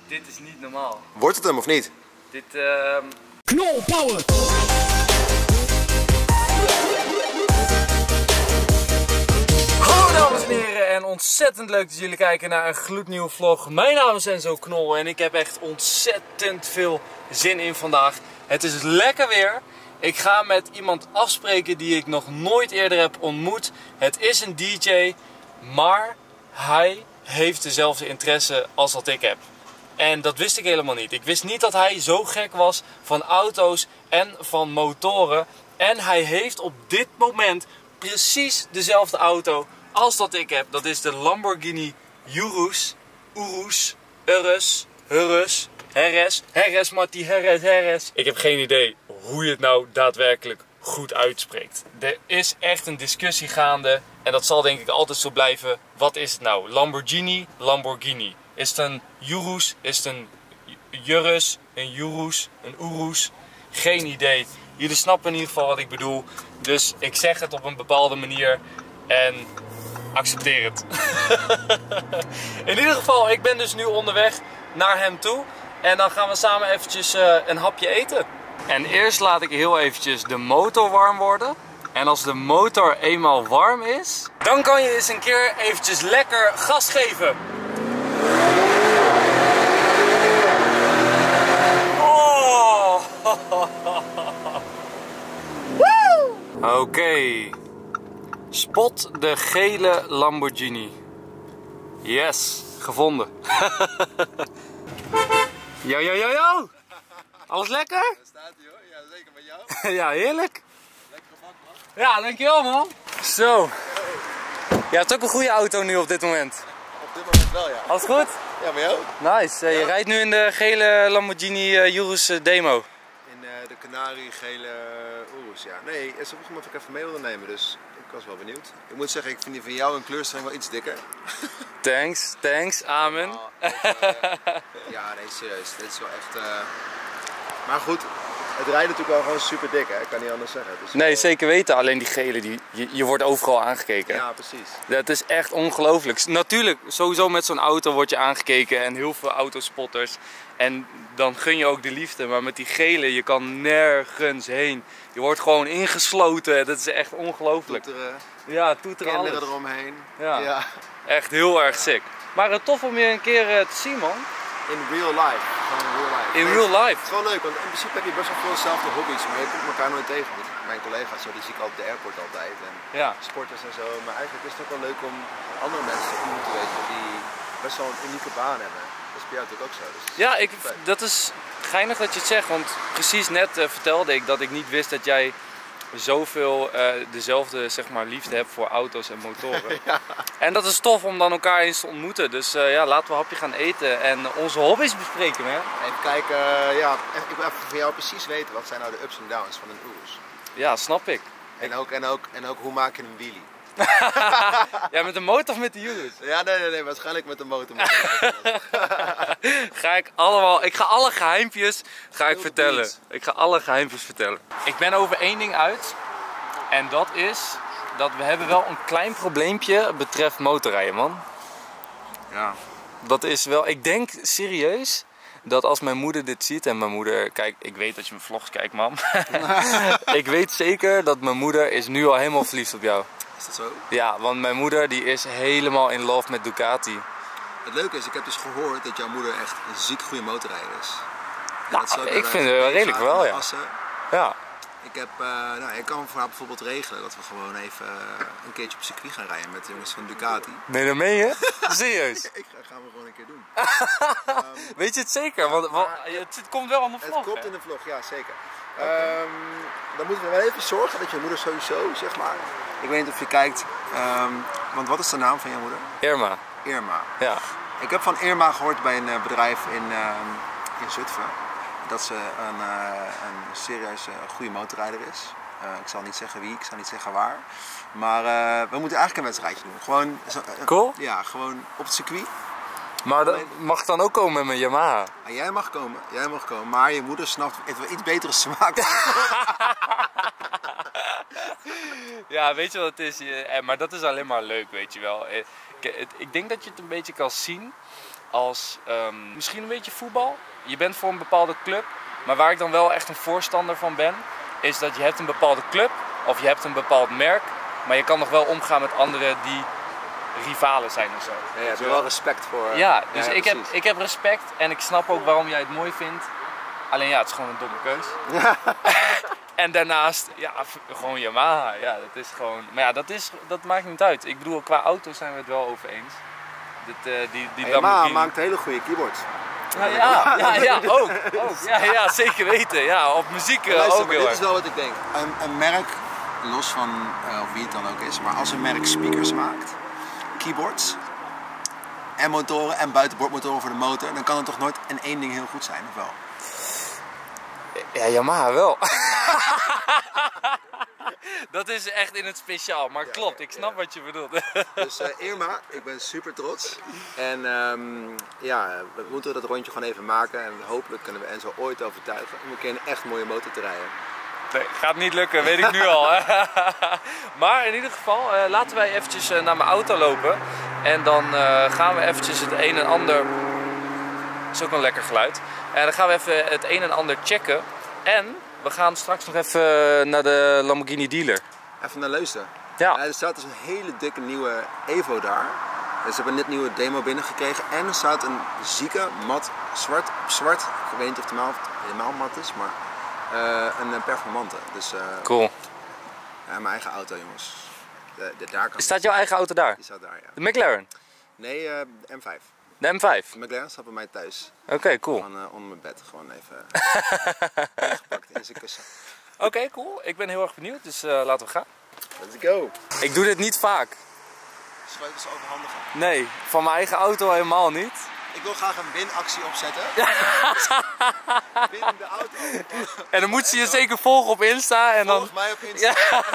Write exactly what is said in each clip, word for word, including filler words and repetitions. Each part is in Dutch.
Dit is niet normaal. Wordt het hem of niet? Dit, uh... Knol power! Hallo dames en heren en ontzettend leuk dat jullie kijken naar een gloednieuwe vlog. Mijn naam is Enzo Knol en ik heb echt ontzettend veel zin in vandaag. Het is lekker weer. Ik ga met iemand afspreken die ik nog nooit eerder heb ontmoet. Het is een D J, maar hij heeft dezelfde interesse als dat ik heb. En dat wist ik helemaal niet. Ik wist niet dat hij zo gek was van auto's en van motoren. En hij heeft op dit moment precies dezelfde auto als dat ik heb. Dat is de Lamborghini Urus. Urus. Urus. Urus. Heres. Heres, Matti. Heres. Heres. Ik heb geen idee hoe je het nou daadwerkelijk goed uitspreekt. Er is echt een discussie gaande. En dat zal denk ik altijd zo blijven. Wat is het nou? Lamborghini, Lamborghini. Is het een Urus? Is het een Urus? Een Urus? Een Urus? Geen idee. Jullie snappen in ieder geval wat ik bedoel. Dus ik zeg het op een bepaalde manier. En accepteer het. In ieder geval, ik ben dus nu onderweg naar hem toe. En dan gaan we samen eventjes uh, een hapje eten. En eerst laat ik heel eventjes de motor warm worden. En als de motor eenmaal warm is, dan kan je eens een keer eventjes lekker gas geven. Oh! Oké. Okay. Spot de gele Lamborghini. Yes, gevonden. Yo, yo, yo, yo! Alles lekker? Daar staat hij hoor, ja zeker met jou. Ja, heerlijk. Lekker gemak man. Ja, dankjewel man. Zo. Je hebt ook een goede auto nu op dit moment. Op dit moment wel ja. Alles goed? Ja, met jou? Nice. Uh, je Ja. rijdt nu in de gele Lamborghini uh, Urus uh, Demo. In uh, de Canari gele Urus, ja. Nee, ze vroeg me of ik even mee wilde nemen, dus ik was wel benieuwd. Ik moet zeggen, ik vind die van jou een kleurstelling wel iets dikker. Thanks, thanks, amen. Oh, echt, uh, ja, nee, serieus. Dit is wel echt... Uh... Maar goed, het rijdt natuurlijk wel gewoon super dik, hè? Ik kan niet anders zeggen. Het is Nee, wel... zeker weten. Alleen die gele, die, je, je wordt overal aangekeken. Ja, precies. Dat is echt ongelooflijk. Natuurlijk, sowieso met zo'n auto word je aangekeken en heel veel autospotters. En dan gun je ook de liefde. Maar met die gele, je kan nergens heen. Je wordt gewoon ingesloten. Dat is echt ongelooflijk. Toeteren, Ja, toeteren alles. kinderen eromheen. Ja. Ja. Echt heel erg sick. Maar uh, tof om je een keer uh, te zien, man. In real life. Gewoon in real life. In Nee, real life. Het is wel leuk, want in principe heb je best wel veel dezelfde hobby's, maar je komt elkaar nooit tegen. Mijn collega's, zo, die zie ik al op de airport altijd. En Ja. sporters en zo. Maar eigenlijk is het ook wel leuk om andere mensen te ontmoeten, weet je, die best wel een unieke baan hebben. Dat is bij jou natuurlijk ook zo. Dus Ja, ik, dat is geinig dat je het zegt, want precies net uh, vertelde ik dat ik niet wist dat jij zoveel uh, dezelfde zeg maar, liefde hebt voor auto's en motoren. Ja. En dat is tof om dan elkaar eens te ontmoeten. Dus uh, ja, laten we een hapje gaan eten en onze hobby's bespreken, man. Even kijken, uh, ja, ik wil even van jou precies weten, wat zijn nou de ups en downs van een Urus? Ja, snap ik. En ook, en, ook, en ook, hoe maak je een wheelie? Ja, met de motor of met de Urus? Ja, nee, nee, nee, waarschijnlijk met de motor. Ga ik allemaal, ik ga alle geheimpjes ga ik Heel vertellen. beat. Ik ga alle geheimpjes vertellen. Ik ben over één ding uit. En dat is dat we hebben wel een klein probleempje betreft motorrijden, man. Ja. Dat is wel, ik denk serieus dat als mijn moeder dit ziet en mijn moeder, kijk, ik weet dat je mijn vlogs kijkt, mam. Ik weet zeker dat mijn moeder is nu al helemaal verliefd op jou. Is dat zo? Ja, want mijn moeder die is helemaal in love met Ducati. Het leuke is, ik heb dus gehoord dat jouw moeder echt een ziek goede motorrijder is. En Nou, dat ze ook ik heel erg vind het wel redelijk meegaat wel, in de ja. Assen. Ja. Ik heb, uh, nou, ik kan voor haar bijvoorbeeld regelen dat we gewoon even uh, een keertje op circuit gaan rijden met de jongens van Ducati. Ben je er mee, hè? Serieus? Ik ga, gaan we gewoon een keer doen. um, Weet je het zeker? Want, want het, het komt wel aan de vlog. Het komt hè? in de vlog, ja zeker. Okay. Um, dan moeten we wel even zorgen dat je moeder sowieso, zeg maar. Ik weet niet of je kijkt, um, want wat is de naam van jouw moeder? Irma. Irma. Ja. Ik heb van Irma gehoord bij een uh, bedrijf in, um, in Zutphen. Dat ze een, uh, een serieuze goede motorrijder is. Uh, ik zal niet zeggen wie, ik zal niet zeggen waar. Maar uh, we moeten eigenlijk een wedstrijdje doen. Gewoon, uh, Cool. Ja, gewoon op het circuit. Maar dat mag dan ook komen met mijn Yamaha? Ah, jij mag komen, jij mag komen. Maar je moeder snapt het wel iets betere smaak. Ja, weet je wat het is? Maar dat is alleen maar leuk, weet je wel. Ik denk dat je het een beetje kan zien als um, misschien een beetje voetbal. Je bent voor een bepaalde club, maar waar ik dan wel echt een voorstander van ben, is dat je hebt een bepaalde club of je hebt een bepaald merk, maar je kan nog wel omgaan met anderen die rivalen zijn of zo. Ja, je hebt er wel respect voor. Ja, dus ja, ik, heb, ik heb respect en ik snap ook waarom jij het mooi vindt. Alleen ja, het is gewoon een domme keus. En daarnaast, ja, gewoon Yamaha. Ja, dat is gewoon. Maar ja, dat, is, dat maakt niet uit. Ik bedoel, qua auto's zijn we het wel over eens. Dit, uh, die, die Yamaha maakt hele goede keyboards. Ja, ja, ja, ja, ook, ook. Ja, ja, zeker weten. Ja, op muziek uh, Luister, ook heel dit erg. is wel wat ik denk. Een, een merk, los van uh, wie het dan ook is, maar als een merk speakers maakt, keyboards en motoren en buitenbordmotoren voor de motor, dan kan het toch nooit in één ding heel goed zijn, of wel? Ja, Yamaha wel. Dat is echt in het speciaal, maar ja, klopt, ik snap ja. wat je bedoelt. Dus uh, Irma, ik ben super trots. En um, ja, we moeten dat rondje gewoon even maken en hopelijk kunnen we Enzo ooit overtuigen om een keer een echt mooie motor te rijden. Nee, gaat niet lukken, weet ik nu al. Maar in ieder geval, uh, laten wij eventjes uh, naar mijn auto lopen. En dan uh, gaan we eventjes het een en ander... Dat is ook een lekker geluid. En dan gaan we even het een en ander checken. En we gaan straks nog even naar de Lamborghini dealer. Even naar Leusden. Ja. Ja, er staat dus een hele dikke nieuwe Evo daar. Dus ze hebben net een nieuwe demo binnengekregen. En er staat een zieke, mat, zwart op zwart. Ik weet niet of het helemaal, helemaal mat is, maar uh, een performante. Dus, uh, cool. Ja, mijn eigen auto, jongens. De, de, daar kan staat jouw eigen auto daar? Die staat daar, ja. De McLaren? Nee, uh, de M vijf. De M vijf? De McLaren staat bij mij thuis. Oké, okay, cool. Gewoon uh, onder mijn bed, gewoon even ingepakt in zijn kussen. Oké, okay, cool. Ik ben heel erg benieuwd, dus uh, laten we gaan. Let's go. Ik doe dit niet vaak. Sleutels overhandigen? Nee, van mijn eigen auto helemaal niet. Ik wil graag een winactie opzetten. Binnen de auto. En dan moet ze je zeker volgen op Insta. En Volg dan... mij op Insta.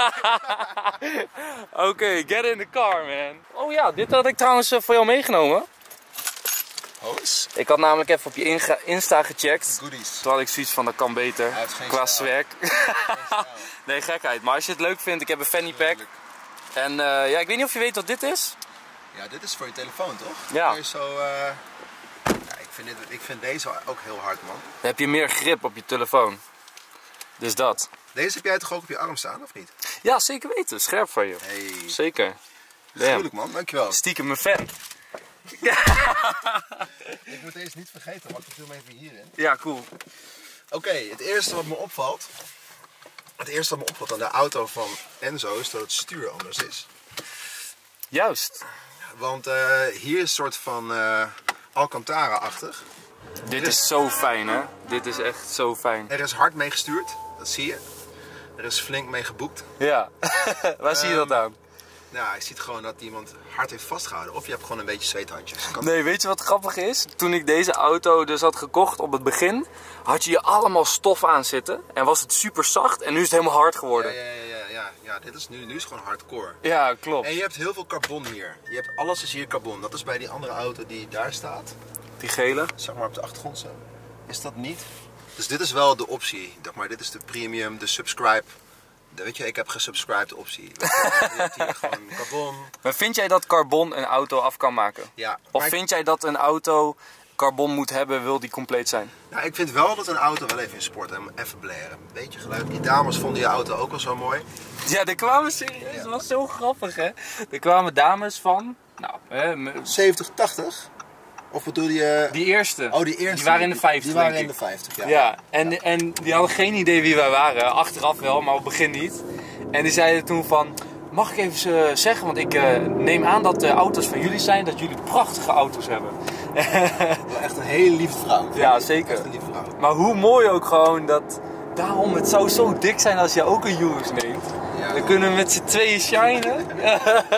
Oké, okay, get in the car, man. Oh ja, dit had ik trouwens voor jou meegenomen. Hoes? Ik had namelijk even op je Insta gecheckt. Goodies. Toen had ik zoiets van, dat kan beter. Qua swag. Nee, gekheid. Maar als je het leuk vindt, ik heb een fanny pack. En uh, ja, ik weet niet of je weet wat dit is. Ja, dit is voor je telefoon, toch? Ja. Kun je zo, uh... ja ik, vind dit, ik vind deze ook heel hard, man. Dan heb je meer grip op je telefoon. Dus dat. Deze heb jij toch ook op je arm staan, of niet? Ja, zeker weten. Scherp van je. Hey. Zeker. Gruwelijk, man. Dankjewel. Stiekem mijn fan. Ik moet deze niet vergeten, want ik doe hem even hierin. Ja, cool. Oké, okay, het eerste wat me opvalt... Het eerste wat me opvalt aan de auto van Enzo is dat het stuur anders is. Juist. Want uh, hier is een soort van uh, Alcantara-achtig. Dit is zo fijn, hè? Dit is echt zo fijn. Er is hard mee gestuurd, dat zie je. Er is flink mee geboekt. Ja, waar um, zie je dat aan? Nou, je ziet gewoon dat iemand hard heeft vastgehouden. Of je hebt gewoon een beetje zweethandjes. Kan... Nee, weet je wat grappig is? Toen ik deze auto dus had gekocht op het begin, had je hier allemaal stof aan zitten. En was het super zacht en nu is het helemaal hard geworden. Ja, ja, ja, ja, ja. ja dit is nu, nu is het gewoon hardcore. Ja, klopt. En je hebt heel veel carbon hier. Je hebt, alles is hier carbon. Dat is bij die andere auto die daar staat. Die gele? Zeg maar op de achtergrond zo. Is dat niet? Dus dit is wel de optie. Zeg maar, dit is de premium, de subscribe. Weet je, ik heb gesubscribed optie. Je hebt hier gewoon carbon. Maar vind jij dat carbon een auto af kan maken? Ja. Of vind jij dat een auto carbon moet hebben, wil die compleet zijn? Nou, ik vind wel dat een auto wel even in sport en even blaren. Een beetje geluid. Die dames vonden je auto ook wel zo mooi. Ja, er kwamen serieus. Dat was zo grappig, hè? Er kwamen dames van... Nou, hè, zeventig, tachtig? Of bedoel je... Die eerste. Oh, die eerste. Die waren in de vijftig. Die waren in de vijftig, ja. Ja, en, en die hadden geen idee wie wij waren. Achteraf wel, maar op het begin niet. En die zeiden toen van... Mag ik even zeggen, want ik uh, neem aan dat de auto's van jullie zijn, dat jullie prachtige auto's hebben. Wel echt een hele lieve vrouw. Ja, zeker. Echt een lieve vrouw. Maar hoe mooi ook gewoon dat... Daarom, het zou zo dik zijn als je ook een Urus neemt. Ja. Dan kunnen we met z'n tweeën shinen. Ja,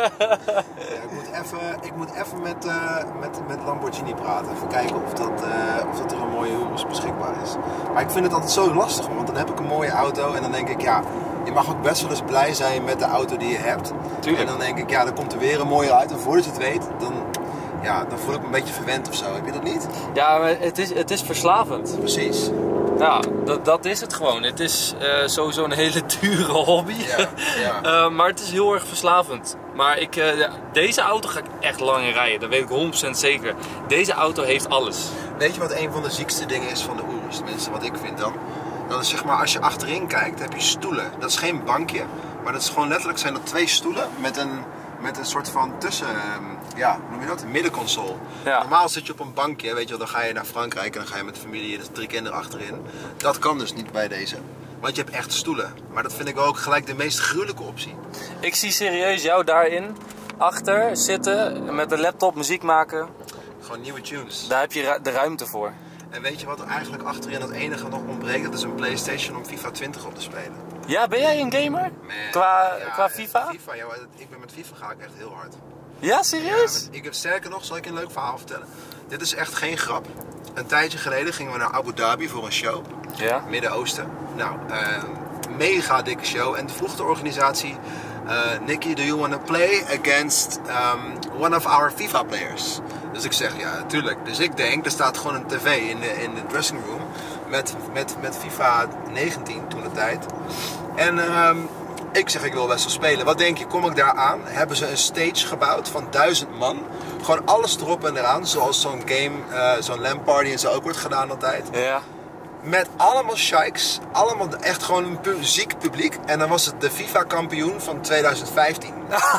ik moet even, ik moet even met, uh, met, met Lamborghini praten. Even kijken of dat, uh, of dat er een mooie Urus beschikbaar is. Maar ik vind het altijd zo lastig, want dan heb ik een mooie auto en dan denk ik, ja, je mag ook best wel eens blij zijn met de auto die je hebt. Tuurlijk. En dan denk ik, ja, dan komt er weer een mooie uit. En voordat je het weet, dan, ja, dan voel ik me een beetje verwend of zo. Heb je dat niet? Ja, maar het is, het is verslavend. Precies. Nou Ja, dat, dat is het gewoon. Het is uh, sowieso een hele dure hobby. Ja, ja. uh, maar het is heel erg verslavend. Maar ik, uh, deze auto ga ik echt lang in rijden, dat weet ik honderd procent zeker. Deze auto heeft alles. Weet je wat een van de ziekste dingen is van de Urus? Tenminste, wat ik vind dan. Dat is zeg maar, als je achterin kijkt, heb je stoelen. Dat is geen bankje, maar dat is gewoon letterlijk zijn dat twee stoelen met een, met een soort van tussen, um, ja, hoe noem je dat? Een middenconsole. Ja. Normaal zit je op een bankje, weet je wel, dan ga je naar Frankrijk en dan ga je met de familie, dus drie kinderen achterin. Dat kan dus niet bij deze. Want je hebt echt stoelen. Maar dat vind ik ook gelijk de meest gruwelijke optie. Ik zie serieus jou daarin, achter zitten, met de laptop muziek maken. Gewoon nieuwe tunes. Daar heb je ru de ruimte voor. En weet je wat er eigenlijk achterin het enige nog ontbreekt? Dat is een PlayStation om FIFA twintig op te spelen. Ja, ben jij een gamer? Man, qua, ja, qua FIFA? FIFA ja, ik ben met FIFA ga ik echt heel hard. Ja, serieus? Ja, ik heb sterker nog, zal ik je een leuk verhaal vertellen. Dit is echt geen grap. Een tijdje geleden gingen we naar Abu Dhabi voor een show. Ja. Midden-Oosten. Nou, uh, mega dikke show. En vroeg de organisatie, uh, Nicky, do you want to play against um, one of our FIFA players? Dus ik zeg, ja, natuurlijk. Dus ik denk, er staat gewoon een tv in de, in de dressing room met, met, met FIFA negentien toen de tijd. En um, ik zeg, ik wil best wel spelen. Wat denk je, kom ik daar aan? Hebben ze een stage gebouwd van duizend man. Gewoon alles erop en eraan, zoals zo'n game, uh, zo'n LAN party en zo ook wordt gedaan altijd. Ja. Met allemaal shikes, allemaal echt gewoon een pu ziek publiek. En dan was het de FIFA kampioen van twintig vijftien.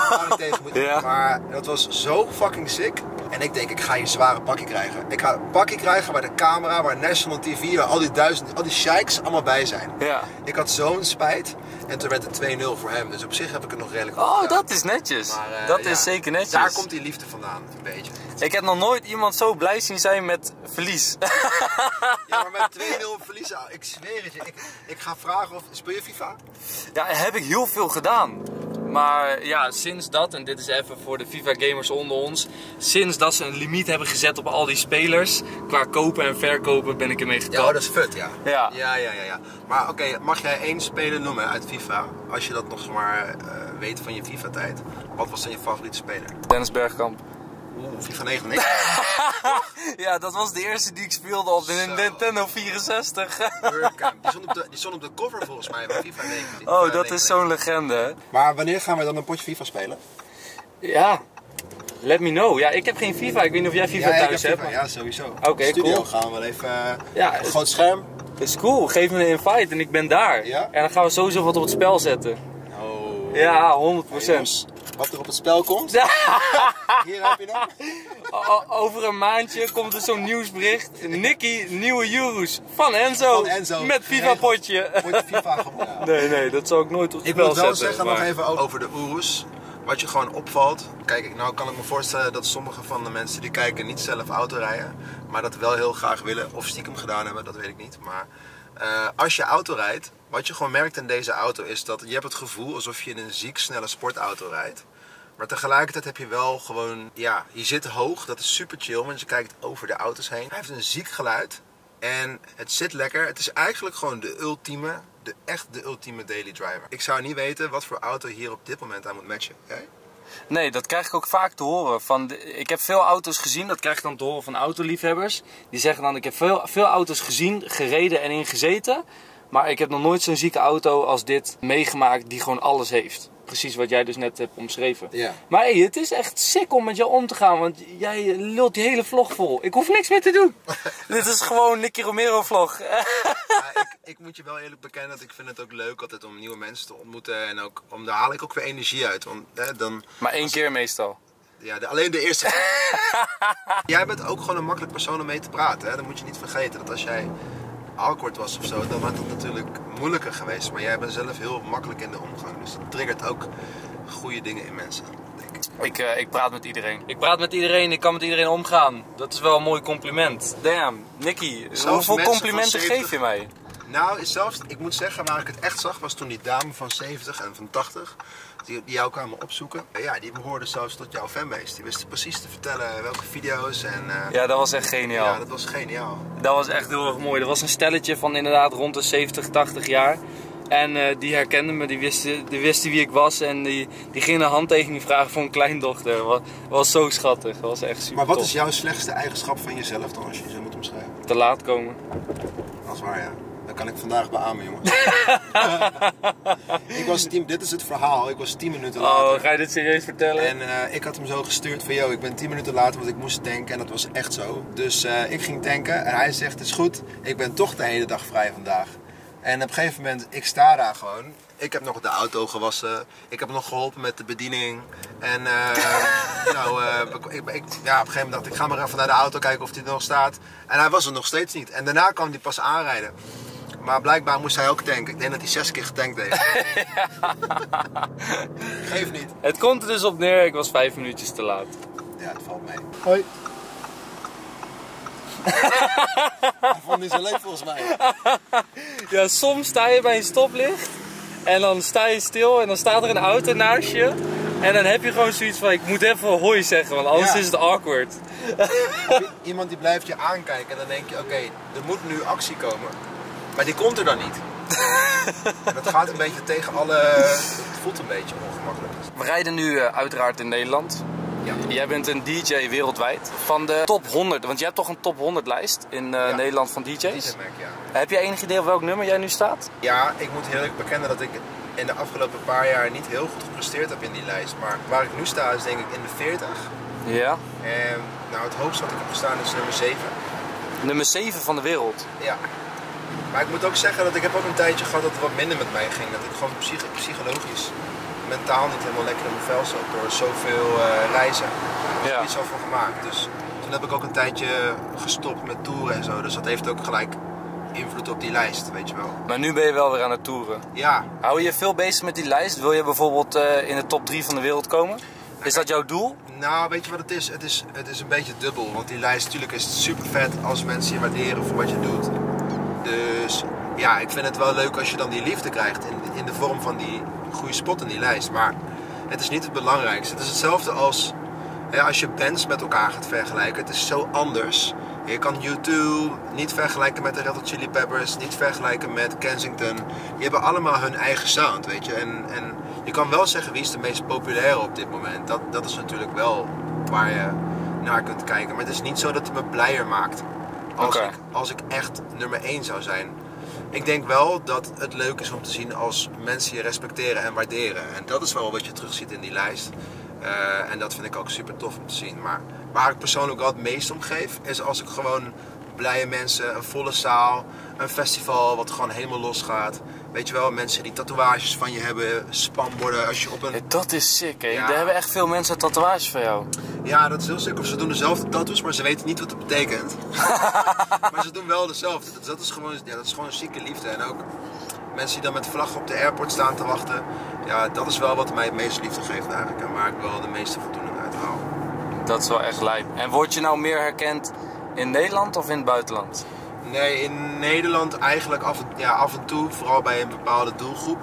Ja. Maar dat was zo fucking sick. En ik denk, ik ga hier zware pakkie krijgen. Ik ga een pakkie krijgen waar de camera, waar National T V, waar al die duizend, al die shikes allemaal bij zijn. Ja. Ik had zo'n spijt. En toen werd het twee nul voor hem. Dus op zich heb ik het nog redelijk Oh, gedaan. dat is netjes. Maar, uh, dat ja, is zeker netjes. Daar komt die liefde vandaan, een beetje. Ik heb nog nooit iemand zo blij zien zijn met verlies. Ja, maar met twee nul verliezen, ik zweer het je. Ik, ik ga vragen of, speel je FIFA? Ja, heb ik heel veel gedaan. Maar ja, sinds dat, en dit is even voor de FIFA gamers onder ons. Sinds dat ze een limiet hebben gezet op al die spelers, qua kopen en verkopen, ben ik ermee gekapt. Ja, dat is fut, ja. Ja. Ja, ja, ja, ja. Maar oké, okay, mag jij één speler noemen uit FIFA? Als je dat nog maar uh, weet van je FIFA-tijd. Wat was dan je favoriete speler? Dennis Bergkamp. Oeh, FIFA negenennegentig. Ja, dat was de eerste die ik speelde op de Zo. Nintendo vierenzestig. Bergkamp. Die stond op de, die stond op de cover volgens mij van FIFA negentien. Oh, dat is zo'n legende. Maar wanneer gaan we dan een potje FIFA spelen? Ja, let me know. Ja, ik heb geen FIFA. Ik weet niet of jij FIFA ja, thuis heb hebt. FIFA. Ja, sowieso. Oké, okay, studio cool. gaan we wel even uh, ja, een groot scherm. Dat is cool. Geef me een invite en ik ben daar. Ja? En dan gaan we sowieso wat op het spel zetten. Oh. Ja, honderd procent. Wat er op het spel komt. Hier heb je hem. Over een maandje komt er zo'n nieuwsbericht. Nicky, nieuwe Urus van Enzo. Van Enzo. Met FIFA potje. Potje FIFA gewonnen. Nee, nee, dat zou ik nooit op het ik spel zetten. Ik moet wel zetten, zeggen maar... nog even over de Urus. Wat je gewoon opvalt. Kijk, nou kan ik me voorstellen dat sommige van de mensen die kijken niet zelf autorijden. Maar dat wel heel graag willen. Of stiekem gedaan hebben, dat weet ik niet. Maar uh, als je auto rijdt. Wat je gewoon merkt in deze auto is dat je hebt het gevoel alsof je in een ziek snelle sportauto rijdt. Maar tegelijkertijd heb je wel gewoon, ja, je zit hoog, dat is super chill, want je kijkt over de auto's heen. Hij heeft een ziek geluid en het zit lekker. Het is eigenlijk gewoon de ultieme, de, echt de ultieme daily driver. Ik zou niet weten wat voor auto hier op dit moment aan moet matchen. Jij? Nee, dat krijg ik ook vaak te horen. Van de, ik heb veel auto's gezien, dat krijg ik dan te horen van autoliefhebbers. Die zeggen dan, ik heb veel, veel auto's gezien, gereden en ingezeten. Maar ik heb nog nooit zo'n zieke auto als dit meegemaakt die gewoon alles heeft. Precies wat jij dus net hebt omschreven. Ja. Maar hey, het is echt sick om met jou om te gaan, want jij lult die hele vlog vol. Ik hoef niks meer te doen. Dit is gewoon Nicky Romero vlog. Ja, ik, ik moet je wel eerlijk bekennen dat ik vind het ook leuk altijd om nieuwe mensen te ontmoeten. En ook, om, daar haal ik ook weer energie uit. Want, hè, dan, maar één keer meestal. Ja, de, alleen de eerste. Jij bent ook gewoon een makkelijk persoon om mee te praten. Hè? Dan moet je niet vergeten dat als jij awkward was of zo, dan had het natuurlijk moeilijker geweest. Maar jij bent zelf heel makkelijk in de omgang. Dus dat triggert ook goede dingen in mensen, denk ik. Ik, uh, ik praat met iedereen. Ik praat met iedereen, ik kan met iedereen omgaan. Dat is wel een mooi compliment. Damn, Nicky, hoeveel complimenten geef je mij? Nou, zelfs, ik moet zeggen, waar ik het echt zag was toen die dame van zeventig en van tachtig, die, die jou kwamen opzoeken. Ja, die behoorden zelfs tot jouw fanbase. Die wisten precies te vertellen welke video's en... Uh, ja, dat was echt geniaal. Ja, dat was geniaal. Dat was echt heel erg mooi. Er was een stelletje van inderdaad rond de zeventig, tachtig jaar. En uh, die herkenden me, die wisten, die wisten wie ik was en die, die gingen een handtekening vragen voor een kleindochter. Dat was, was zo schattig, dat was echt super. Maar wat top. is jouw slechtste eigenschap van jezelf dan, als je je zo moet omschrijven? Te laat komen. Dat is waar, ja. Dat kan ik vandaag beamen, jongens. ik was tien, dit is het verhaal. Ik was tien minuten later. Oh, ga je dit serieus vertellen? En uh, ik had hem zo gestuurd van, yo, ik ben tien minuten later, want ik moest tanken. En dat was echt zo. Dus uh, ik ging tanken en hij zegt, het is goed. Ik ben toch de hele dag vrij vandaag. En op een gegeven moment, ik sta daar gewoon. Ik heb nog de auto gewassen. Ik heb nog geholpen met de bediening. En uh, nou, uh, ik, ik, ja, op een gegeven moment dacht ik, ik ga maar even naar de auto kijken of die er nog staat. En hij was er nog steeds niet. En daarna kwam hij pas aanrijden. Maar blijkbaar moest hij ook tanken. Ik denk dat hij zes keer getankt heeft. Geef niet. Het komt er dus op neer, ik was vijf minuutjes te laat. Ja, het valt mee. Hoi. Dat vond niet zo leuk volgens mij. Ja, soms sta je bij een stoplicht en dan sta je stil en dan staat er een auto naast je. En dan heb je gewoon zoiets van, ik moet even hoi zeggen, want anders Ja. is het awkward. Iemand die blijft je aankijken en dan denk je, oké, okay, er moet nu actie komen. Maar die komt er dan niet. En dat gaat een beetje tegen alle... Het voelt een beetje ongemakkelijk. We rijden nu uh, uiteraard in Nederland. Ja. Jij bent een D J wereldwijd. Van de top honderd, want jij hebt toch een top honderd lijst in uh, Ja. Nederland van D J's? D J Mac, ja. Heb jij enig idee op welk nummer jij nu staat? Ja, ik moet heel erg bekennen dat ik in de afgelopen paar jaar niet heel goed gepresteerd heb in die lijst. Maar waar ik nu sta is denk ik in de veertig. Ja. En nou, het hoogste wat ik heb gestaan is nummer zeven. Nummer zeven van de wereld. Ja. Maar ik moet ook zeggen dat ik heb ook een tijdje gehad dat het wat minder met mij ging. Dat ik gewoon psych psychologisch, mentaal niet helemaal lekker in mijn vel zat door zoveel uh, reizen. Daar heb ik Ja. iets over gemaakt. Dus toen heb ik ook een tijdje gestopt met toeren en zo. Dus dat heeft ook gelijk invloed op die lijst, weet je wel. Maar nu ben je wel weer aan het toeren. Ja. Hou je je veel bezig met die lijst? Wil je bijvoorbeeld uh, in de top drie van de wereld komen? Is dat jouw doel? Nou, weet je wat het is? Het is, het is een beetje dubbel. Want die lijst, natuurlijk is het super vet als mensen je waarderen voor wat je doet. Dus ja, ik vind het wel leuk als je dan die liefde krijgt in, in de vorm van die goede spot in die lijst. Maar het is niet het belangrijkste. Het is hetzelfde als ja, als je bands met elkaar gaat vergelijken. Het is zo anders. Je kan U twee niet vergelijken met de Red Hot Chili Peppers, niet vergelijken met Kensington. Die hebben allemaal hun eigen sound, weet je. En, en je kan wel zeggen wie is de meest populaire op dit moment. Dat, dat is natuurlijk wel waar je naar kunt kijken. Maar het is niet zo dat het me blijer maakt als, Okay. ik, als ik echt nummer één zou zijn. Ik denk wel dat het leuk is om te zien als mensen je respecteren en waarderen. En dat is wel wat je terugziet in die lijst. Uh, en dat vind ik ook super tof om te zien. Maar waar ik persoonlijk wel het meest om geef, is als ik gewoon blije mensen, een volle zaal, een festival wat gewoon helemaal losgaat. Weet je wel, mensen die tatoeages van je hebben, spamborden als je op een... Ja, dat is sick, hè? Ja. Er hebben echt veel mensen tatoeages van jou. Ja, dat is heel sick. Of ze doen dezelfde tattoos, maar ze weten niet wat het betekent. Maar ze doen wel dezelfde. Dat, dat, is gewoon, ja, dat is gewoon een zieke liefde. En ook mensen die dan met vlaggen op de airport staan te wachten. Ja, dat is wel wat mij het meeste liefde geeft eigenlijk. En waar ik wel de meeste voldoening uit haal. Dat is wel echt lijp. En word je nou meer herkend in Nederland of in het buitenland? Nee, in Nederland eigenlijk af en, ja, af en toe, vooral bij een bepaalde doelgroep.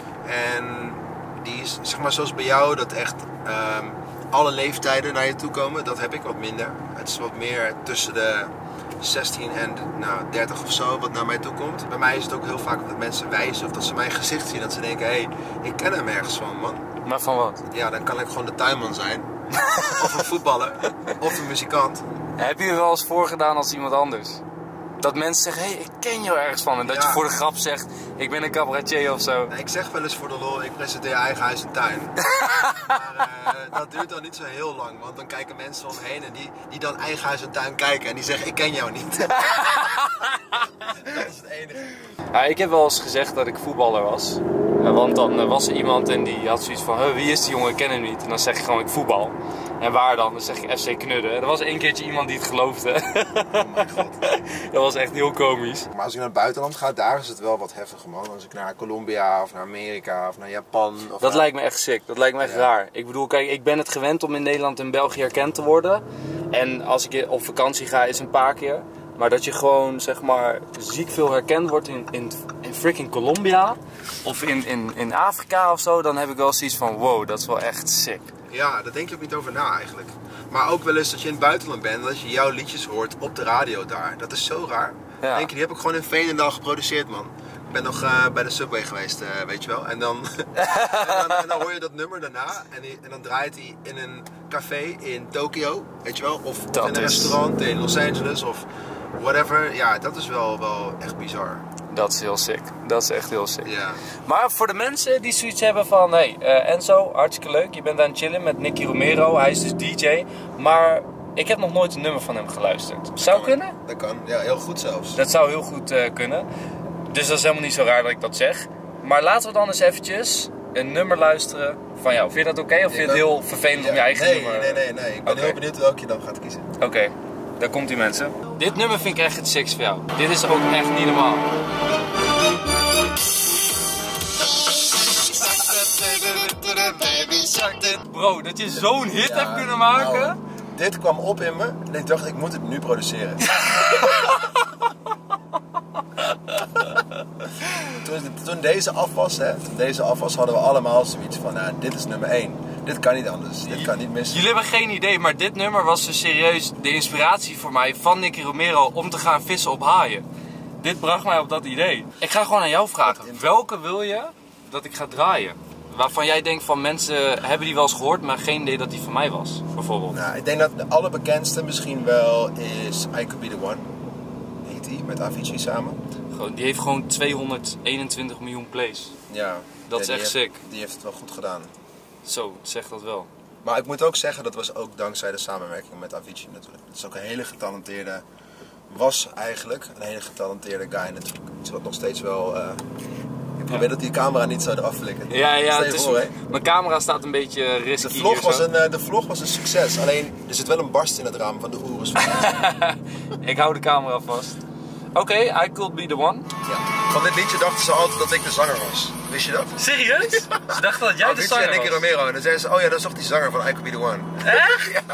En die is, zeg maar zoals bij jou, dat echt um, alle leeftijden naar je toe komen. Dat heb ik wat minder. Het is wat meer tussen de zestien en de, nou, dertig of zo wat naar mij toe komt. Bij mij is het ook heel vaak dat mensen wijzen of dat ze mijn gezicht zien. Dat ze denken, hé, hey, ik ken hem ergens van, man. Maar van wat? Ja, dan kan ik gewoon de tuinman zijn. Of een voetballer. Of een muzikant. Heb je je wel eens voorgedaan als iemand anders? Dat mensen zeggen, hé, hey, ik ken jou ergens van. En dat Ja. je voor de grap zegt, ik ben een cabaretier of zo. Nou, ik zeg wel eens voor de lol, ik presenteer eigen huis en tuin. Maar uh, dat duurt dan niet zo heel lang, want dan kijken mensen omheen en die, die dan eigen huis en tuin kijken en die zeggen, ik ken jou niet. Dat is het enige. Ja, ik heb wel eens gezegd dat ik voetballer was. Uh, want dan uh, was er iemand en die had zoiets van, huh, wie is die jongen, ik ken hem niet. En dan zeg ik gewoon, ik voetbal. En waar dan? Dan zeg ik F C Knudden. Er was één keertje iemand die het geloofde. Oh mijn god. Dat was echt heel komisch. Maar als ik naar het buitenland ga, daar is het wel wat heftiger, man. Als ik naar Colombia of naar Amerika of naar Japan. Of Dat naar... lijkt me echt sick. Dat lijkt me echt Ja. raar. Ik bedoel, kijk, ik ben het gewend om in Nederland en België herkend te worden. En als ik op vakantie ga, is een paar keer. Maar dat je gewoon, zeg maar, ziek veel herkend wordt in, in, in freaking Colombia. Of in, in, in Afrika of zo. Dan heb ik wel zoiets van, wow, dat is wel echt sick. Ja, daar denk je ook niet over na eigenlijk. Maar ook wel eens dat je in het buitenland bent en dat je jouw liedjes hoort op de radio daar. Dat is zo raar. Ja. Dan denk je, die heb ik gewoon in Veenendaal geproduceerd, man. Ik ben nog uh, bij de Subway geweest, uh, weet je wel. En dan, en, dan, en dan hoor je dat nummer daarna en, die, en dan draait hij in een café in Tokio, weet je wel. Of, of in een is- restaurant in Los Angeles of whatever. Ja, dat is wel, wel echt bizar. Dat is heel sick. Dat is echt heel sick. Ja. Maar voor de mensen die zoiets hebben van... Hé, hey, uh, Enzo, hartstikke leuk. Je bent aan het chillen met Nicky Romero. Hij is dus D J. Maar ik heb nog nooit een nummer van hem geluisterd. Zou Dat kunnen? Dat kan. Ja, heel goed zelfs. Dat zou heel goed uh, kunnen. Dus dat is helemaal niet zo raar dat ik dat zeg. Maar laten we dan eens eventjes een nummer luisteren van jou. Vind je dat oké? Okay? Of vind je het heel vervelend ja. om je eigen nee, nummer... Nee, nee, nee. Ik ben okay. heel benieuwd welke je dan gaat kiezen. Oké, okay. Daar komt ie mensen. Dit nummer vind ik echt het seks voor jou. Dit is ook echt niet normaal. Bro, dat je zo'n hit ja, hebt kunnen maken. Nou, dit kwam op in me en ik dacht ik moet het nu produceren. toen, toen deze af was, hè, toen deze af was, hadden we allemaal zoiets van, nou, dit is nummer één. Dit kan niet anders, dit kan niet missen. Jullie hebben geen idee, maar dit nummer was dus serieus de inspiratie voor mij van Nicky Romero om te gaan vissen op haaien. Dit bracht mij op dat idee. Ik ga gewoon aan jou vragen, welke wil je dat ik ga draaien? Waarvan jij denkt van mensen hebben die wel eens gehoord, maar geen idee dat die van mij was, bijvoorbeeld. Nou, ik denk dat de allerbekendste misschien wel is I Could Be The One. Heet die, met Avicii samen. Die heeft gewoon tweehonderdeenentwintig miljoen plays. Ja. Dat is ja, echt heeft, sick. Die heeft het wel goed gedaan. Zo, zeg dat wel. Maar ik moet ook zeggen, dat was ook dankzij de samenwerking met Avicii natuurlijk. Het is ook een hele getalenteerde, was eigenlijk een hele getalenteerde guy natuurlijk. Het is wat nog steeds wel... Uh, ik probeer ja. dat die camera niet zou eraf flikken. Ja, ja, het is, voor, mijn camera staat een beetje risky. De vlog, was een, uh, de vlog was een succes, alleen er zit wel een barst in het raam van de Oerus. Ik hou de camera vast. Oké, okay, I Could Be The One. Ja. Van dit liedje dachten ze altijd dat ik de zanger was. Wist je dat? Serieus? Ze dachten dat jij oh, de zanger was? en Nicky Romero. En dan zeiden ze, oh ja, dat is toch die zanger van I Could Be The One. Echt? Ja.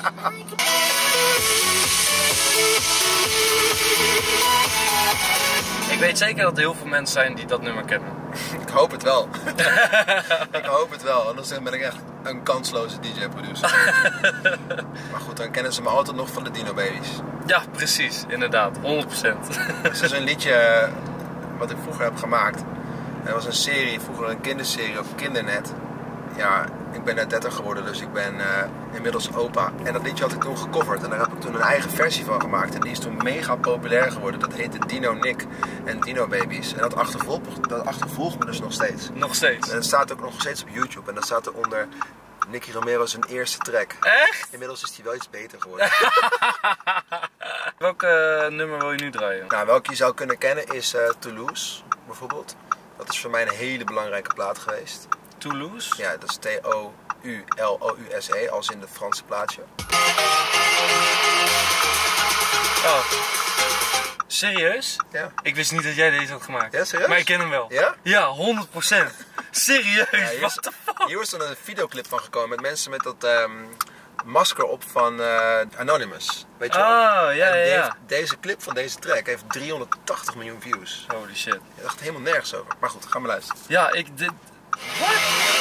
Ik weet zeker dat er heel veel mensen zijn die dat nummer kennen. Ik hoop het wel. Ik hoop het wel, anders ben ik echt een kansloze D J-producer. Maar goed, dan kennen ze me altijd nog van de Dino Babies. Ja, precies, inderdaad, honderd procent. Het is een liedje wat ik vroeger heb gemaakt. Dat was een serie, vroeger een kinderserie op Kindernet. Ja, ik ben net dertig geworden, dus ik ben uh, inmiddels opa. En dat liedje had ik toen gecoverd en daar heb ik toen een eigen versie van gemaakt. En die is toen mega populair geworden. Dat heette Dino Nick en Dino Babies. En dat achtervolgt, dat achtervolgt me dus nog steeds. Nog steeds? En dat staat ook nog steeds op YouTube. En dat staat eronder Nicky Romero zijn eerste track. Echt? Inmiddels is die wel iets beter geworden. Welke uh, nummer wil je nu draaien? Nou, welke je zou kunnen kennen is uh, Toulouse, bijvoorbeeld. Dat is voor mij een hele belangrijke plaat geweest. Toulouse? Ja, dat is T O U L O U S E, als in het Franse plaatje. Oh. Serieus? Ja. Ik wist niet dat jij deze had gemaakt. Ja, serieus? Maar ik ken hem wel. Ja? Ja, honderd procent. Serieus? Ja, hier, What the fuck? Hier was dan een videoclip van gekomen met mensen met dat um, masker op van uh, Anonymous. Weet je wel? Ah, ja, en ja, ja. Heeft, deze clip van deze track heeft driehonderdtachtig miljoen views. Holy shit. Je dacht helemaal nergens over. Maar goed, ga maar luisteren. Ja, ik... Dit... What?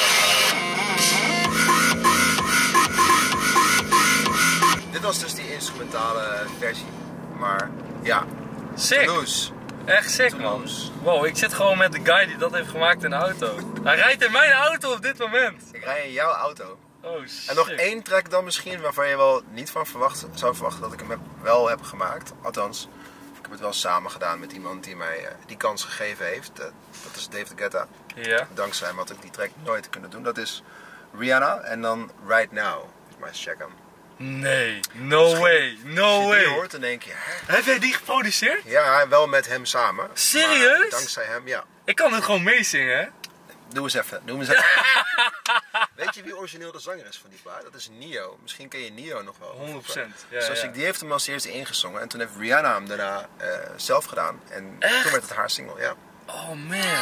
Dit was dus die instrumentale versie. Maar ja, sick. Toulouse. Echt sick, Toulouse. Man. Wow, ik zit gewoon met de guy die dat heeft gemaakt in de auto. Hij rijdt in mijn auto op dit moment. Ik rij in jouw auto. Oh shit. En nog één track dan misschien waarvan je wel niet van verwacht, zou verwachten dat ik hem heb, wel heb gemaakt. Althans, ik heb het wel samen gedaan met iemand die mij uh, die kans gegeven heeft. Uh, dat is David Guetta. Ja. Dankzij hem had ik die track nooit kunnen doen. Dat is Rihanna en dan Right Now. Maar check hem. Nee, no Misschien, way, no als je way. die hoort, dan denk je, hè? Heb jij die geproduceerd? Ja, wel met hem samen. Serieus? Dankzij hem, ja. Ik kan het gewoon meezingen, hè? Doe eens even, doe eens even. Weet je wie origineel de zanger is van die plaat? Dat is Nio. Misschien ken je Nio nog wel. honderd procent. Ja, Zoals ja. ik, die heeft hem als eerste ingezongen en toen heeft Rihanna hem daarna uh, zelf gedaan. En Echt? toen werd het haar single, ja. Oh man.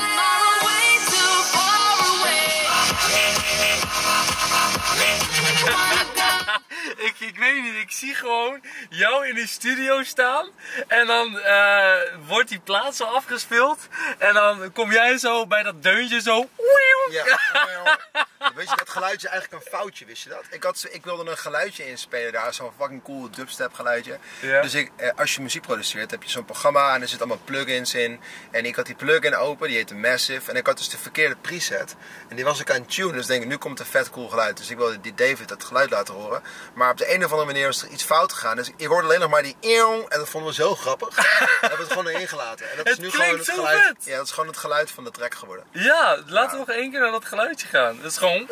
ik, ik weet niet, ik zie gewoon jou in de studio staan en dan uh, wordt die plaat zo afgespeeld en dan kom jij zo bij dat deuntje zo. Ja. Weet je, dat geluidje is eigenlijk een foutje, wist je dat? Ik, had, ik wilde een geluidje inspelen daar, zo'n fucking cool dubstep geluidje. Ja. Dus ik, als je muziek produceert, heb je zo'n programma en er zitten allemaal plugins in. En ik had die plugin open, die heette Massive. En ik had dus de verkeerde preset. En die was ik aan het tunen, dus denk ik, nu komt een vet cool geluid. Dus ik wilde die David dat geluid laten horen. Maar op de een of andere manier is er iets fout gegaan. Dus ik hoorde alleen nog maar die eeuw. En dat vonden we zo grappig. We hebben het gewoon erin gelaten. En dat is Het nu klinkt gewoon het zo geluid. vet. Ja, dat is gewoon het geluid van de track geworden. Ja, laten we nog één keer naar dat geluidje gaan. Dat is gewoon...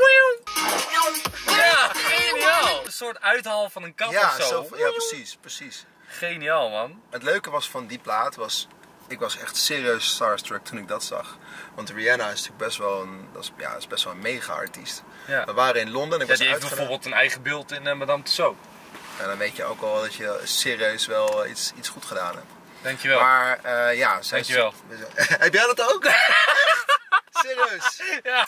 Ja, geniaal. Een soort uithaal van een kat Ja, of zo. zo, ja, precies, precies. Geniaal, man. Het leuke was van die plaat was, ik was echt serieus starstruck toen ik dat zag. Want Rihanna is natuurlijk best wel een, dat is, ja, is best wel een mega artiest. Ja. We waren in Londen en ik Ja, was die heeft uitgenodigd. bijvoorbeeld een eigen beeld in uh, Madame Tussauds. En dan weet je ook al dat je serieus wel iets, iets goed gedaan hebt. Dankjewel. Maar uh, ja, zij Dankjewel. Heb jij dat ook? Serieus? Ja.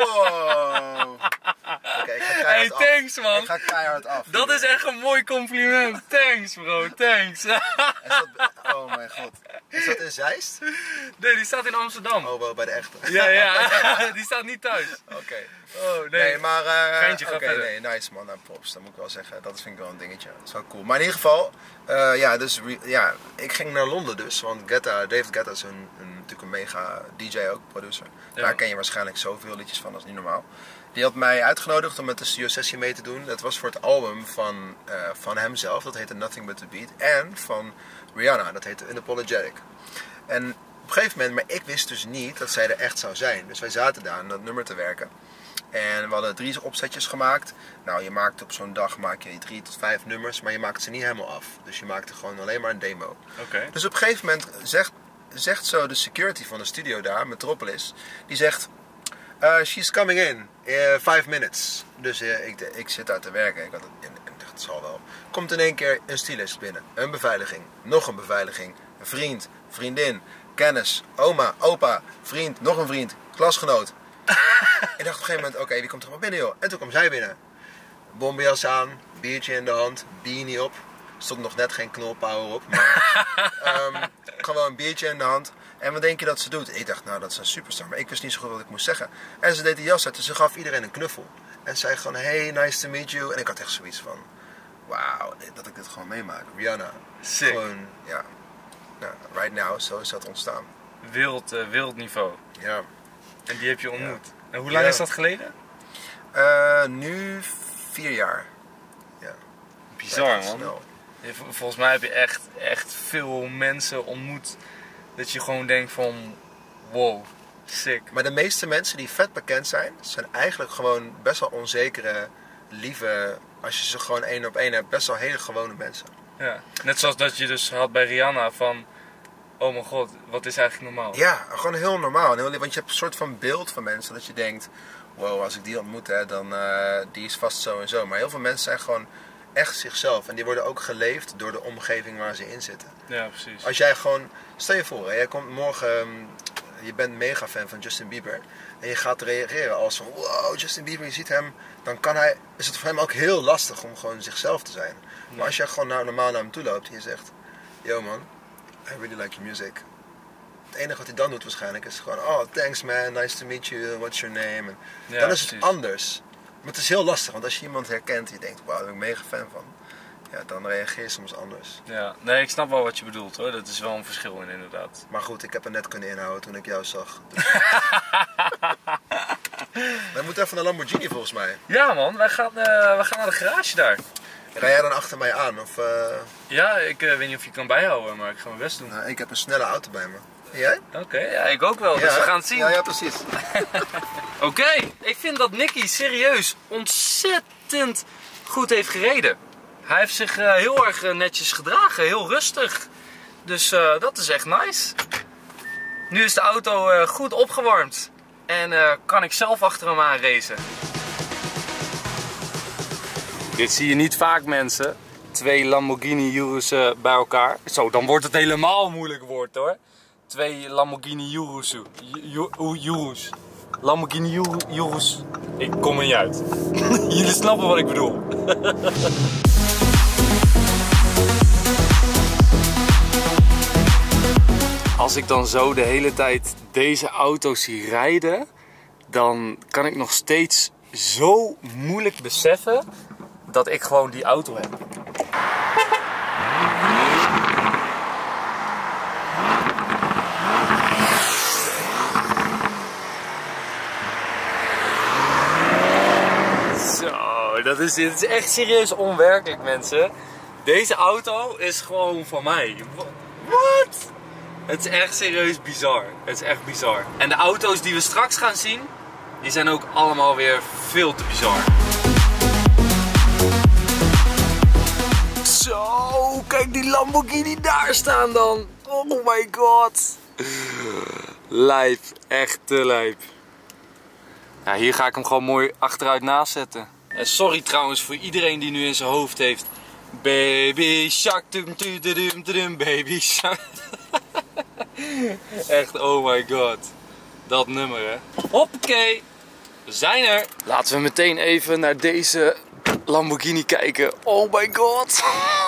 Wow. Oké, okay, ik ga Hey, keihard af. thanks, man. Ik ga keihard af. Dat is echt een mooi compliment. Thanks, bro. Thanks. Is dat, oh mijn god. Is dat in Zeist? Nee, die staat in Amsterdam. Oh, wel bij de echte. Ja, ja. Die staat niet thuis. Oké. Okay. Oh, nee. Nee, maar... Uh, Geintje, ga Oké, verder. nee, nice man. Nou, props. Dat moet ik wel zeggen. Dat vind ik wel een dingetje. Dat is wel cool. Maar in ieder geval, uh, ja, dus, ja, ik ging naar Londen dus. Want Guetta, David Guetta is een, een, natuurlijk een mega D J ook, producer. Ja. Daar ken je waarschijnlijk zoveel liedjes van, dat is niet normaal. Die had mij uitgenodigd om met de studio sessie mee te doen. Dat was voor het album van, uh, van hemzelf. Dat heette Nothing But The Beat. En van Rihanna. Dat heette Unapologetic. En op een gegeven moment, maar ik wist dus niet dat zij er echt zou zijn. Dus wij zaten daar aan dat nummer te werken. En we hadden drie opzetjes gemaakt. Nou, je maakt op zo'n dag maak je drie tot vijf nummers, maar je maakt ze niet helemaal af. Dus je maakte gewoon alleen maar een demo. Oké. Okay. Dus op een gegeven moment zegt, zegt zo de security van de studio daar, Metropolis, die zegt, uh, she's coming in, uh, five minutes. Dus uh, ik, ik zit daar te werken. Ik had het, en, en het zal wel. Komt in één keer een stylist binnen, een beveiliging, nog een beveiliging, een vriend, vriendin, kennis, oma, opa, vriend, nog een vriend, klasgenoot. Ik dacht op een gegeven moment, oké, okay, wie komt er maar binnen joh? En toen kwam zij binnen. Bomberjas aan, biertje in de hand, beanie op. Er stond nog net geen knolpower op, maar um, gewoon een biertje in de hand. En wat denk je dat ze doet? Ik dacht, nou dat is een superstar, maar ik wist niet zo goed wat ik moest zeggen. En ze deed die jas uit, dus ze gaf iedereen een knuffel. En zei gewoon, hey, nice to meet you. En ik had echt zoiets van, wauw, dat ik dit gewoon meemaak. Rihanna. Sick. Gewoon, ja, nou, right now, zo is dat ontstaan. Wild, uh, wild niveau. Ja. En die heb je ontmoet. Ja. En hoe lang ja. is dat geleden? Uh, nu vier jaar. Ja. Bizar, man. Snel. Volgens mij heb je echt, echt veel mensen ontmoet dat je gewoon denkt van wow, sick. Maar de meeste mensen die vet bekend zijn, zijn eigenlijk gewoon best wel onzekere, lieve, als je ze gewoon één op één hebt, best wel hele gewone mensen. Ja. Net zoals dat je dus had bij Rihanna van, oh mijn god, wat is eigenlijk normaal? Ja, gewoon heel normaal. Want je hebt een soort van beeld van mensen dat je denkt, wow, als ik die ontmoet, hè, dan uh, die is vast zo en zo. Maar heel veel mensen zijn gewoon echt zichzelf. En die worden ook geleefd door de omgeving waar ze in zitten. Ja, precies. Als jij gewoon, stel je voor, hè, jij komt morgen, um, je bent mega fan van Justin Bieber. En je gaat reageren als van, wow, Justin Bieber, je ziet hem. Dan kan hij, is het voor hem ook heel lastig om gewoon zichzelf te zijn. Ja. Maar als jij gewoon nou, normaal naar hem toe loopt en je zegt, yo man, I really like your music. Het enige wat hij dan doet waarschijnlijk is gewoon, oh thanks man, nice to meet you, what's your name? En Ja, dan is precies. het anders. Maar het is heel lastig, want als je iemand herkent en je denkt, wauw, daar ben ik mega fan van. Ja, dan reageer je soms anders. Ja, nee, ik snap wel wat je bedoelt hoor. Dat is wel een verschil in inderdaad. Maar goed, ik heb er net kunnen inhouden toen ik jou zag. Dus... We moeten even naar Lamborghini volgens mij. Ja man, wij gaan, uh, wij gaan naar de garage daar. Rij jij dan achter mij aan? Of, uh... Ja, ik uh, weet niet of je kan bijhouden, maar ik ga mijn best doen. nou, ik heb een snelle auto bij me. En jij? Oké, okay, ja, ik ook wel, ja, dus we gaan het zien. Ja, ja precies. Oké, okay. Ik vind dat Nicky serieus ontzettend goed heeft gereden. Hij heeft zich uh, heel erg uh, netjes gedragen, heel rustig. Dus uh, dat is echt nice. Nu is de auto uh, goed opgewarmd. En uh, kan ik zelf achter hem aan racen. Dit zie je niet vaak mensen. Twee Lamborghini Urus uh, bij elkaar. Zo, dan wordt het helemaal moeilijk woord hoor. Twee Lamborghini Urus. Urus. Lamborghini Urus. Ik kom er niet uit. Jullie snappen wat ik bedoel. Als ik dan zo de hele tijd deze auto's zie rijden, dan kan ik nog steeds zo moeilijk beseffen dat ik gewoon die auto heb. Zo, dat is, dit is echt serieus onwerkelijk, mensen. Deze auto is gewoon van mij. Wat? Het is echt serieus bizar. Het is echt bizar. En de auto's die we straks gaan zien, die zijn ook allemaal weer veel te bizar. Zo, kijk die Lamborghini daar staan dan. Oh my god. Lijp, echt te lijp. Ja, hier ga ik hem gewoon mooi achteruit naast zetten. En sorry trouwens voor iedereen die nu in zijn hoofd heeft: Baby shark, dum dum dum dum, baby shark. Echt, oh my god. Dat nummer, hè. Hoppakee. We zijn er. Laten we meteen even naar deze Lamborghini kijken. Oh my god.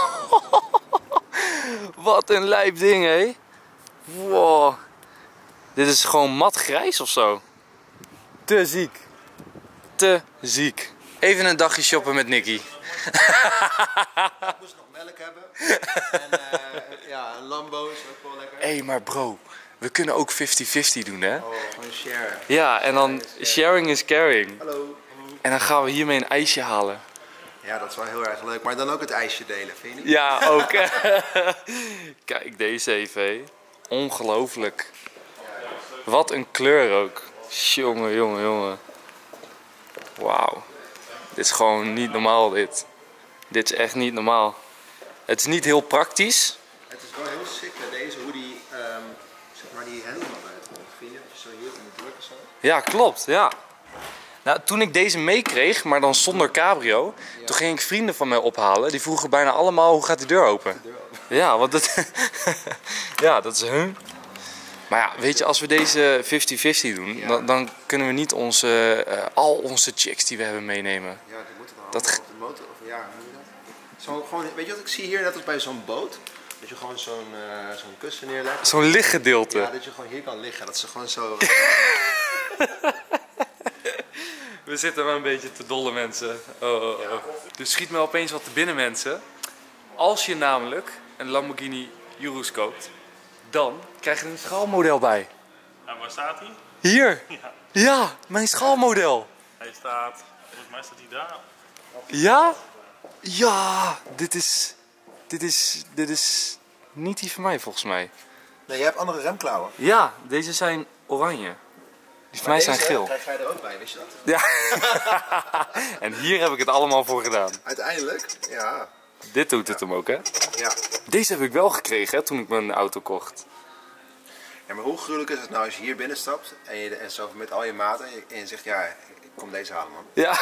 Wat een lijp ding, hè. Wow. Dit is gewoon mat grijs of zo. Te ziek. Te ziek. Even een dagje shoppen met Nicky. Ik moest nog melk hebben. En uh, ja, een Lambo is ook wel lekker. Hé, hey, maar bro, we kunnen ook vijftig vijftig doen, hè? Oh, gewoon share. Ja, en dan sharing is caring. Hallo. En dan gaan we hiermee een ijsje halen. Ja, dat is wel heel erg leuk. Maar dan ook het ijsje delen, vind je niet? Ja, ook. Kijk deze even, hé. Ongelooflijk. Wat een kleur ook. Jongen, jongen, jongen. Wauw. Dit is gewoon niet normaal, dit. Dit is echt niet normaal. Het is niet heel praktisch. Het is wel heel sick met deze, hoe die, um, zeg maar die hendel naar buiten komt. Vind je? Zo hier in de drukken zo. Ja, klopt, ja. Nou, toen ik deze meekreeg, maar dan zonder cabrio, ja. Toen ging ik vrienden van mij ophalen. Die vroegen bijna allemaal: hoe gaat die deur open? De deur open. Ja, want dat... ja, dat is hun. Maar ja, weet je, als we deze vijftig vijftig doen, ja. dan, dan kunnen we niet onze, uh, al onze chicks die we hebben meenemen. Ja, die moeten dan dat... op de motor, of ja, hoe noem je dat? Zo, gewoon, weet je wat ik zie hier, net als bij zo'n boot? Dat je gewoon zo'n uh, zo'n kussen neerlegt. Zo'n lichtgedeelte. Ja, dat je gewoon hier kan liggen, dat ze gewoon zo... We zitten wel een beetje te dolle, mensen. Oh, oh, oh. Ja. Dus schiet me opeens wat te binnen, mensen. Als je namelijk een Lamborghini Urus koopt, dan krijg je er een schaalmodel bij. En waar staat hij? Hier! Ja, ja, mijn schaalmodel. Hij staat, volgens mij staat hij daar. Ja? Ja, dit is, dit is, dit is niet die van mij volgens mij. Nee, je hebt andere remklauwen. Ja, deze zijn oranje. Die van mij zijn geel. Krijg jij er ook bij, wist je dat? Ja. En hier heb ik het allemaal voor gedaan. Uiteindelijk, ja. Dit doet het hem ook, hè? Ja. Deze heb ik wel gekregen, hè, toen ik mijn auto kocht. Ja, maar hoe gruwelijk is het nou als je hier binnenstapt en, je, en zo met al je maten en je zegt: ja, ik kom deze halen, man. Ja.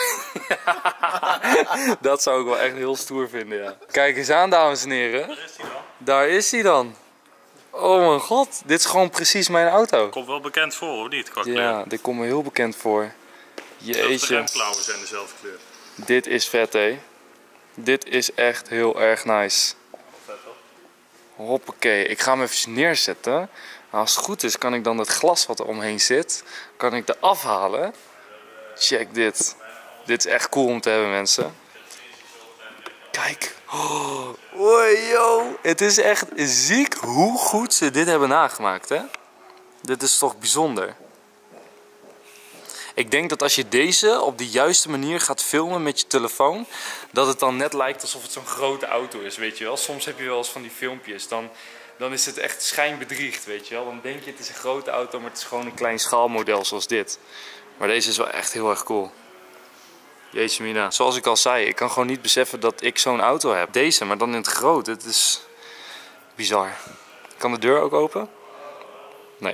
Dat zou ik wel echt heel stoer vinden, ja. Kijk eens aan, dames en heren. Daar is hij dan. Daar is hij dan. Oh mijn god, dit is gewoon precies mijn auto. Komt wel bekend voor, hoor, niet? Qua kleur. Ja, dit komt me heel bekend voor. Jeetje. De remklauwen zijn dezelfde kleur. Dit is vet, hé. Dit is echt heel erg nice. Vet, toch? Hoppakee, ik ga hem even neerzetten. Als het goed is, kan ik dan het glas wat er omheen zit, kan ik er afhalen. Check dit. Dit is echt cool om te hebben, mensen. Kijk. Oh, yo. Het is echt ziek hoe goed ze dit hebben nagemaakt, hè? Dit is toch bijzonder. Ik denk dat als je deze op de juiste manier gaat filmen met je telefoon, dat het dan net lijkt alsof het zo'n grote auto is, weet je wel. Soms heb je wel eens van die filmpjes, dan, dan is het echt schijnbedriegt, weet je wel. Dan denk je het is een grote auto, maar het is gewoon een klein schaalmodel zoals dit. Maar deze is wel echt heel erg cool. Jeetje mina. Zoals ik al zei, ik kan gewoon niet beseffen dat ik zo'n auto heb. Deze, maar dan in het groot. Het is bizar. Kan de deur ook open? Nee.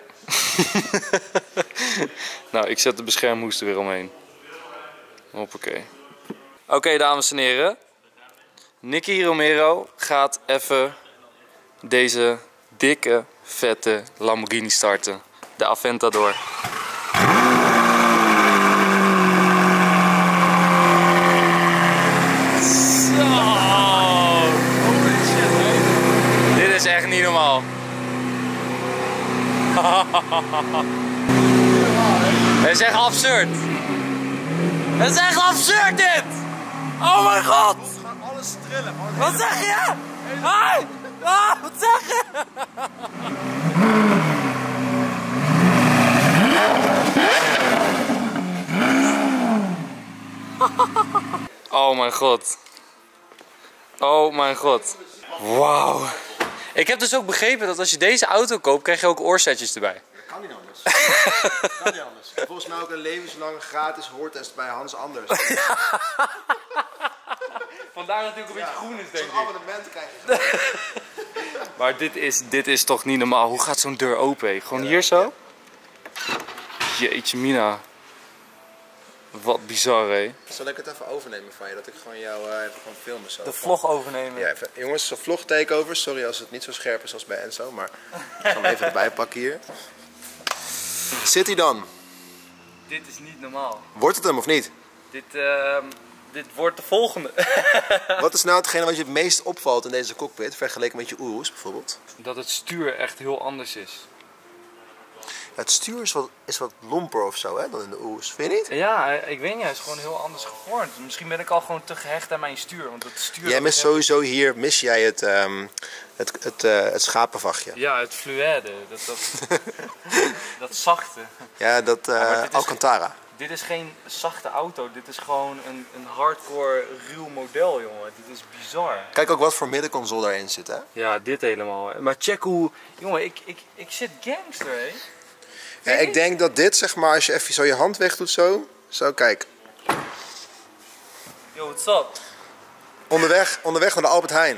Nou, ik zet de beschermhoes er weer omheen. Hoppakee. Oké, okay, dames en heren. Nicky Romero gaat even deze dikke, vette Lamborghini starten. De Aventador. Echt niet normaal. Het is echt absurd. Het is echt absurd dit! Oh mijn god! We gaan alles trillen. Gewoon Wat zeg je? Hey! Ah, wat zeg je? Oh mijn god. Oh mijn god. Wauw. Ik heb dus ook begrepen dat als je deze auto koopt, krijg je ook oorzetjes erbij. kan niet anders. kan niet anders. En volgens mij ook een levenslange gratis hoortest bij Hans Anders. Vandaar natuurlijk een beetje groen is, denk ik. Zo'n abonnement krijg je. Maar dit is, dit is toch niet normaal. Hoe gaat zo'n deur open? Hé? Gewoon hier zo? Jeetje mina. Wat bizar, hé. Zal ik het even overnemen van je? Dat ik gewoon jou uh, even gewoon filmen zo. De vlog overnemen. Ja, even, jongens, een vlog takeover. Sorry als het niet zo scherp is als bij Enzo, maar ik ga hem even erbij pakken hier. Zit hij dan? Dit is niet normaal. Wordt het hem of niet? Dit, uh, dit wordt de volgende. Wat is nou hetgene wat je het meest opvalt in deze cockpit, vergeleken met je Urus bijvoorbeeld? Dat het stuur echt heel anders is. Het stuur is wat, is wat lomper of zo, hè, dan in de Urus. Vind je niet? Ja, ik weet niet, hij is gewoon heel anders gevormd. Misschien ben ik al gewoon te gehecht aan mijn stuur. Want het stuur Jij mist sowieso hier, mis jij het, um, het, het, uh, het schapenvachtje. Ja, het fluïde, dat, dat, dat zachte. Ja, dat uh, Ja, dit is Alcantara. Dit is geen zachte auto, dit is gewoon een, een hardcore ruw model, jongen. Dit is bizar. Kijk ook wat voor middenconsole daarin zit, hè? Ja, dit helemaal. Maar check hoe... Jongen, ik, ik, ik zit gangster, hé. Ja, ik denk dat dit, zeg maar, als je even zo je hand weg doet, zo. Zo, kijk. Yo, what's up? Onderweg, onderweg naar de Albert Heijn.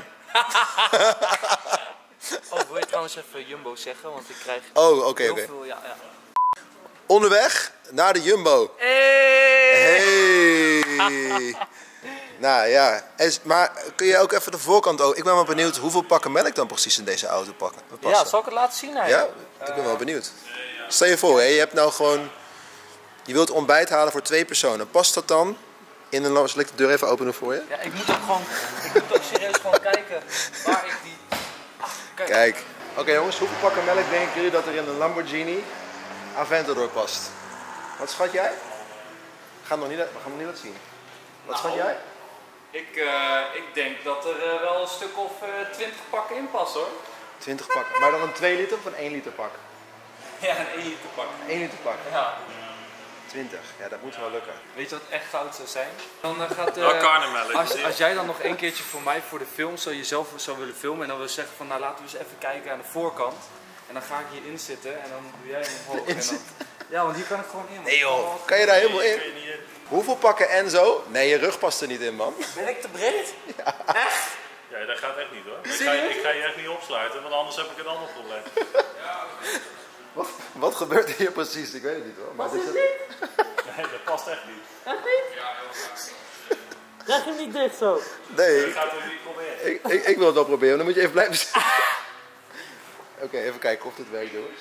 Oh, wil je trouwens even Jumbo zeggen? Want ik krijg Oh, oké, oké. heel Okay. veel... Ja, ja. Onderweg naar de Jumbo. Hey! Hey! Nou ja, is, maar kun je ook even de voorkant ook... Ik ben wel benieuwd hoeveel pakken melk dan precies in deze auto pakken. Ja, passen. zal ik het laten zien Ja, eigenlijk? ik ben wel benieuwd. Stel je voor, hè, je hebt nou gewoon... Je wilt ontbijt halen voor twee personen. Past dat dan in een... Zal ik de deur even openen voor je? Ja, ik moet ook gewoon... Ik moet ook serieus gewoon kijken waar ik die... Ah, kijk. Kijk. Oké okay, jongens, hoeveel pakken melk denken jullie dat er in een Lamborghini Aventador past? Wat schat jij? We gaan nog niet, we gaan nog niet laten zien. Wat Nou, schat jij? Ik, uh, ik denk dat er uh, wel een stuk of twintig uh, pakken in passen, hoor. twintig pakken. Maar dan een twee liter of een één liter pak? Ja, een één liter pak. Een één liter pak? Ja. twintig. Ja, dat moet wel lukken. Weet je wat echt fout zou zijn? Dan uh, gaat... Uh, Wel karnemelk. als, als jij dan nog een keertje voor mij voor de film zou jezelf zou willen filmen en dan wil zeggen van nou laten we eens even kijken aan de voorkant. En dan ga ik hierin zitten en dan doe jij hem omhoog. En dan, ja, want hier kan ik gewoon in. Nee joh, kan je daar helemaal in? Hoeveel pakken Enzo? Nee, je rug past er niet in, man. Ben ik te breed? Ja. Echt? Ja, dat gaat echt niet hoor. Ik ga, ik ga je echt niet opsluiten, want anders heb ik een ander probleem. Wat, wat gebeurt hier precies? Ik weet het niet hoor. Maar dit is... Nee, dat past echt niet. Echt niet? Ja, heel graag. Krijg je hem niet dicht zo? Nee. Ik ga het ook niet proberen. Ik, ik, ik wil het wel proberen, dan moet je even blijven zitten. Oké, okay, even kijken of dit werkt, jongens.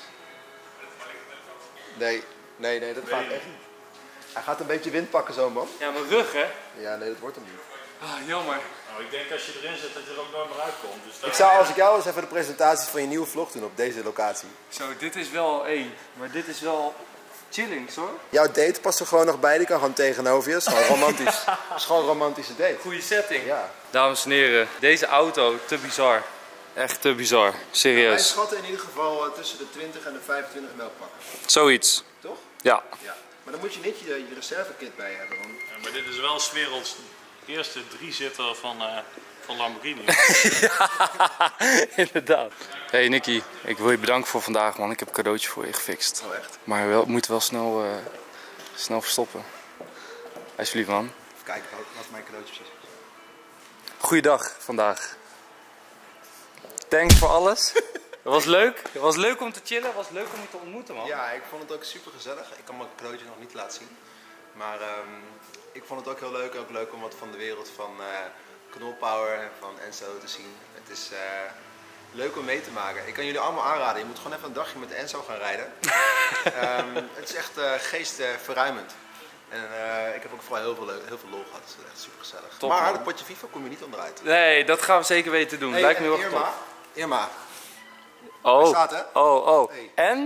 Nee, nee, nee, dat gaat echt niet. Hij gaat een beetje wind pakken zo, man. Ja, mijn rug, hè? Ja, nee, dat wordt hem niet. Ah, jammer. Nou, ik denk als je erin zit dat je er ook nooit meer uitkomt. Dus daar... Ik zou als ik jou eens even de presentatie van je nieuwe vlog doen op deze locatie. Zo, dit is wel één. Maar dit is wel chillings, hoor. Jouw date past er gewoon nog bij, die kan gewoon tegenover je. Dat is gewoon romantisch. Dat is gewoon een romantische date. Goeie setting. Ja. Dames en heren, deze auto, te bizar. Echt te bizar. Wij Serieus. schatten in ieder geval uh, tussen de twintig en de vijfentwintig melkpakken. Zoiets. Toch? Ja. Ja. Maar dan moet je niet je, je reservekit bij hebben. Want... Ja, maar dit is wel 's werelds eerste driezitter van, uh, van Lamborghini. Ja, inderdaad. Hey Nicky, ik wil je bedanken voor vandaag, man. Ik heb een cadeautje voor je gefixt. Oh, echt? Maar we moeten wel snel, uh, snel verstoppen. Alsjeblieft, man. Even kijken wat mijn cadeautje precies is. Goeiedag vandaag. Thanks voor alles. Het was leuk. Het was leuk om te chillen. Het was leuk om je te ontmoeten, man. Ja, ik vond het ook super gezellig. Ik kan mijn cadeautje nog niet laten zien. Maar um, ik vond het ook heel leuk. Ook leuk om wat van de wereld van uh, Knolpower en van Enzo te zien. Het is uh, leuk om mee te maken. Ik kan jullie allemaal aanraden. Je moet gewoon even een dagje met Enzo gaan rijden. um, het is echt uh, geestverruimend. En uh, ik heb ook vooral heel veel, leuk, heel veel lol gehad. Het is echt super gezellig. Top, maar man. het potje FIFA kom je niet onderuit. Nee, dat gaan we zeker weten doen. Hey, Lijkt me en heel erg Irma, tof. Irma, Oh, staat, hè? oh, oh. Hey. En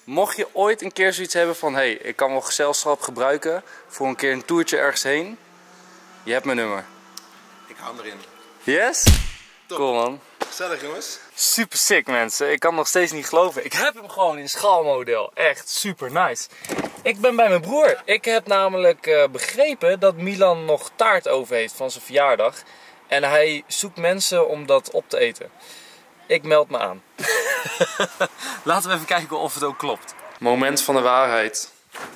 mocht je ooit een keer zoiets hebben van... hé, hey, ik kan wel gezelschap gebruiken voor een keer een toertje ergens heen. Je hebt mijn nummer. Ik hou hem erin. Yes? Top. Cool man. Gezellig jongens. Super sick mensen. Ik kan nog steeds niet geloven. Ik heb hem gewoon in schaalmodel. Echt super nice. Ik ben bij mijn broer. Ik heb namelijk uh, begrepen dat Milan nog taart over heeft van zijn verjaardag. En hij zoekt mensen om dat op te eten. Ik meld me aan. Laten we even kijken of het ook klopt. Moment van de waarheid.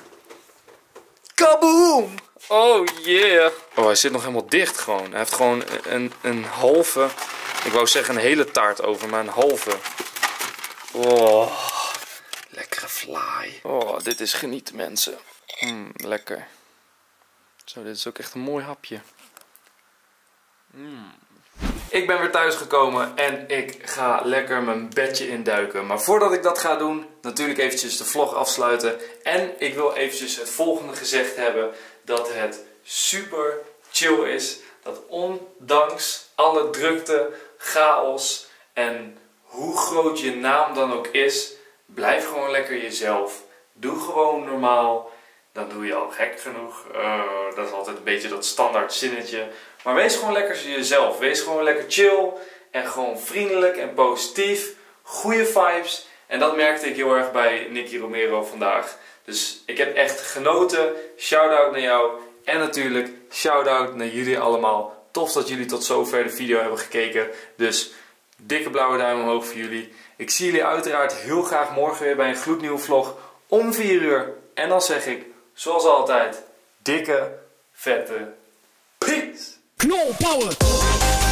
Kaboom! Oh yeah! Oh, hij zit nog helemaal dicht gewoon. Hij heeft gewoon een, een halve... Ik wou zeggen een hele taart over, maar een halve. Oh, lekkere fly. Oh, dit is genieten mensen. Mm, lekker. Zo, dit is ook echt een mooi hapje. Mm. Ik ben weer thuis gekomen en ik ga lekker mijn bedje induiken. Maar voordat ik dat ga doen, natuurlijk eventjes de vlog afsluiten. En ik wil eventjes het volgende gezegd hebben. Dat het super chill is. Dat ondanks alle drukte, chaos en hoe groot je naam dan ook is, blijf gewoon lekker jezelf. Doe gewoon normaal. Dan doe je al gek genoeg. Uh, dat is altijd een beetje dat standaard zinnetje. Maar wees gewoon lekker jezelf. Wees gewoon lekker chill. En gewoon vriendelijk en positief. Goede vibes. En dat merkte ik heel erg bij Nicky Romero vandaag. Dus ik heb echt genoten. Shout-out naar jou. En natuurlijk shout-out naar jullie allemaal. Tof dat jullie tot zover de video hebben gekeken. Dus dikke blauwe duim omhoog voor jullie. Ik zie jullie uiteraard heel graag morgen weer bij een gloednieuwe vlog om vier uur. En dan zeg ik, zoals altijd, dikke, vette peace! Knol Power!